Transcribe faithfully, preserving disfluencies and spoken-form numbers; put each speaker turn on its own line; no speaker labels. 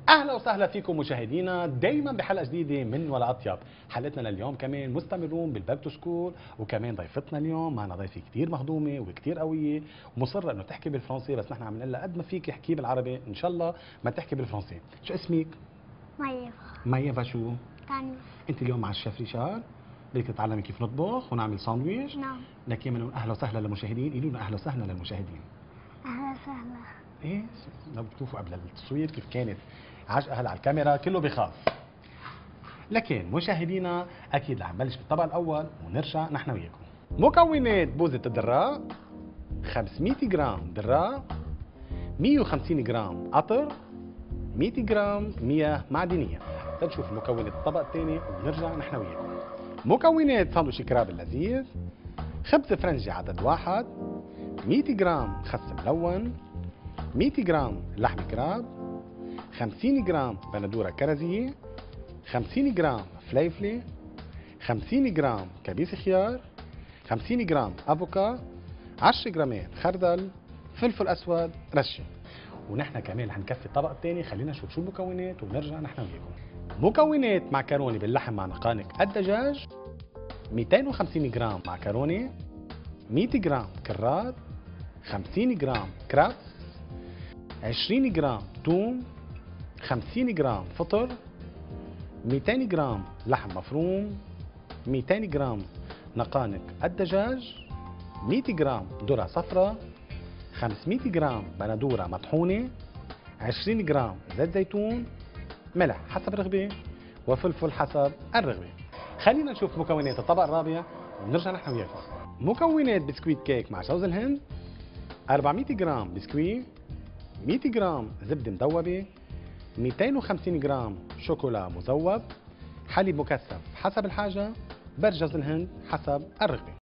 اهلا وسهلا فيكم مشاهدينا دايما بحلقه جديده من ولا اطيب. حلقتنا لليوم كمان مستمرون بالباك تو سكول، وكمان ضيفتنا اليوم معنا ضيفه كثير مخدومه وكثير قويه ومصره انه تحكي بالفرنسي، بس نحن عم نقول لها قد ما فيك احكي بالعربي ان شاء الله ما تحكي بالفرنسي. شو اسمك؟
مايفا.
مايفا. شو
تاني.
انت اليوم مع الشيف ريشار بدك تتعلمي كيف نطبخ ونعمل ساندويش؟
نعم.
لك يمن اهلا وسهلا للمشاهدين، قولوا لنا اهلا وسهلا للمشاهدين.
أهلا وسهلا.
ايه لو بتشوفوا قبل التصوير كيف كانت عجقه هلا على الكاميرا كله بخاف. لكن مشاهدينا اكيد رح نبلش بالطبق الاول ونرجع نحن وياكم. مكونات بوزة الدراق: خمسمية جرام دراق، مية وخمسين جرام قطر، مية جرام مياه معدنية. تنشوف مكونات الطبق الثاني ونرجع نحن وياكم. مكونات ساندويش كراب اللذيذ: خبز فرنجي عدد واحد، مية جرام خس ملون، مية جرام لحم كراب، خمسين جرام بندورة كرزية، خمسين جرام فليفلة، خمسين جرام كبيس خيار، خمسين جرام افوكا، عشرة جرامات خردل، فلفل اسود رشه. ونحن كمان رح نكفي الطبق الثاني. خلينا نشوف شو المكونات ونرجع نحن وياكم. مكونات معكرونه باللحم مع نقانق الدجاج: ميتين وخمسين جرام معكرونه، مية جرام كرات، خمسين جرام كرابس، عشرين جرام ثوم، خمسين جرام فطر، ميتين جرام لحم مفروم، ميتين جرام نقانق الدجاج، مية جرام ذرة صفراء، خمسمية جرام بندورة مطحونة، عشرين جرام زيت زيتون، ملح حسب الرغبة، وفلفل حسب الرغبة. خلينا نشوف مكونات الطبق الرابع ونرجع نحن وياكم. مكونات بسكويت كيك مع جوز الهند: أربعمية جرام بسكويت، مية جرام زبدة مذوبة، ميتين وخمسين جرام شوكولا مذوب، حليب مكثف حسب الحاجة، برج جوز الهند حسب الرغبة.